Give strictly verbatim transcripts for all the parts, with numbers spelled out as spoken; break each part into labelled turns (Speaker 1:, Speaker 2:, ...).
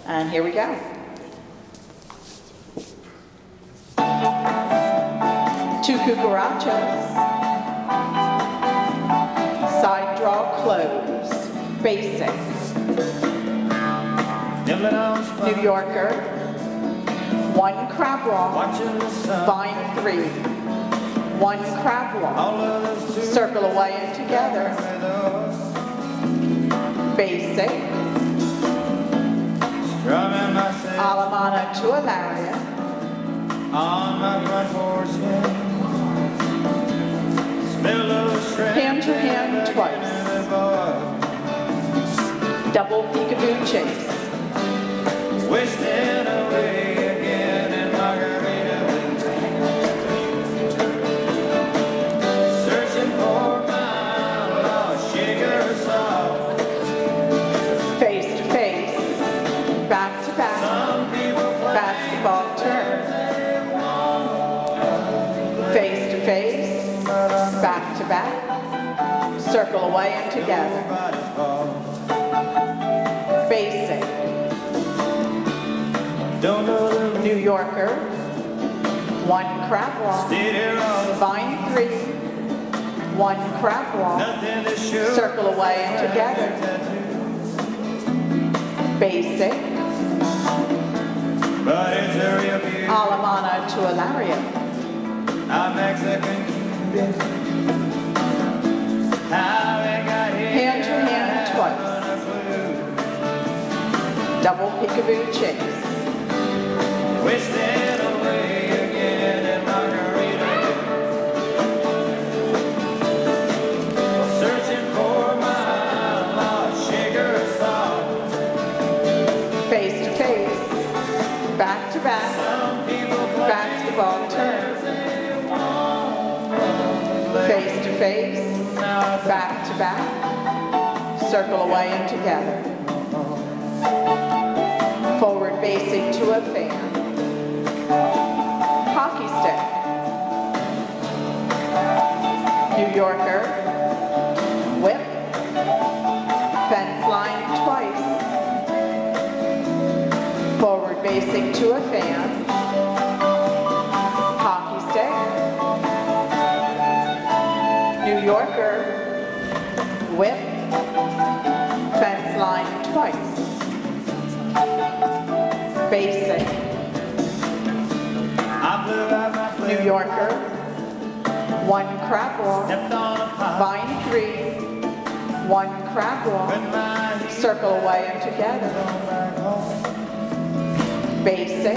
Speaker 1: And here we go. Two cucarachas. Side draw close. Basic. New Yorker. One crab walk. Vine three. One crab walk. Circle away and together. Basic. Alamana to a lariat. Hand to hand twice. Double peekaboo chase.
Speaker 2: Wasting away again in Margaritaville. Searching for my lost sugar salt.
Speaker 1: Face to face. Back to back. Basketball turn. Face to face. Back to back. Circle away and together. Basic. New Yorker. One crab walk. Vine three. One crab walk. Circle away and together. Basic. Alamana to a lariat. Hand to hand twice. Double peekaboo chase.
Speaker 2: Wasting away again in Margaritaville. Searching for my lost sugar salt.
Speaker 1: Face to face. Back to back. Basketball turn. Face to face. Back to back. Circle away and together. Forward basic to a fan. Hockey stick. New Yorker. Whip. Fence line twice. Forward basic to a fan. Hockey stick. New Yorker. Whip. Fence line twice. Basic. New Yorker. One crab walk. Vine three. One crab walk. Circle away and together. Basic.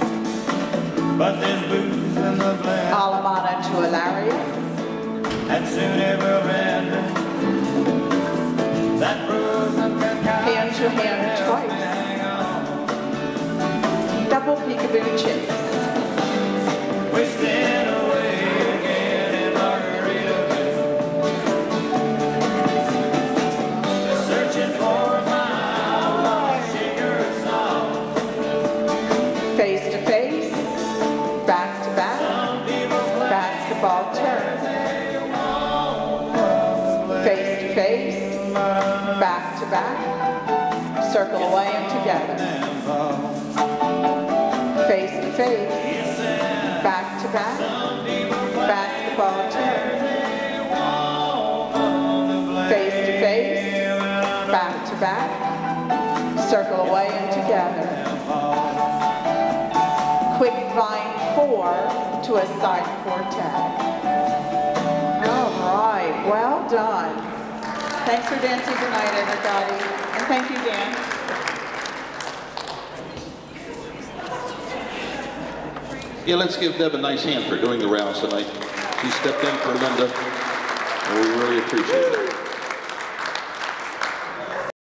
Speaker 1: Alamana to a lariat.
Speaker 2: And soon it will end. That
Speaker 1: Hand to hand twice. Double peekaboo chase.
Speaker 2: Wasting away again in Margaritaville. Searching for my lost sugar salt.
Speaker 1: Face to face. Back to back. Basketball turn. Face to face. Back to back. Circle away and together. Face to face. Back to back. Basketball turn. Face to face. Back to back. Circle away and together. Quick vine four to a side quartet. All right, well done. Thanks for dancing tonight, everybody. And thank you, Dan.
Speaker 3: Yeah, let's give Deb a nice hand for doing the rounds tonight. She stepped in for Linda, and we really appreciate it.